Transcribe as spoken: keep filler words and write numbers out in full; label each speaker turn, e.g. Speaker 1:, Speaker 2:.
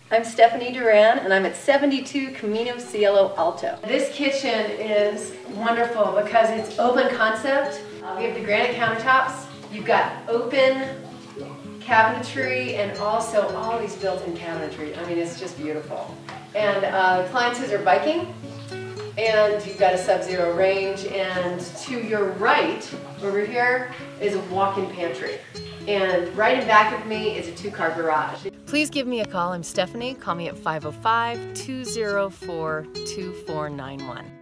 Speaker 1: I'm Stephanie Duran and I'm at seventy-two Camino, Cielo, Alto. This kitchen is wonderful because it's open concept. Uh, we have the granite countertops. You've got open cabinetry and also all these built-in cabinetry. I mean, it's just beautiful. And uh, appliances are biking. And you've got a sub-zero range, and to your right, over here, is a walk-in pantry. And right in back of me is a two-car garage.
Speaker 2: Please give me a call. I'm Stephanie. Call me at five oh five, two oh four, two four nine one.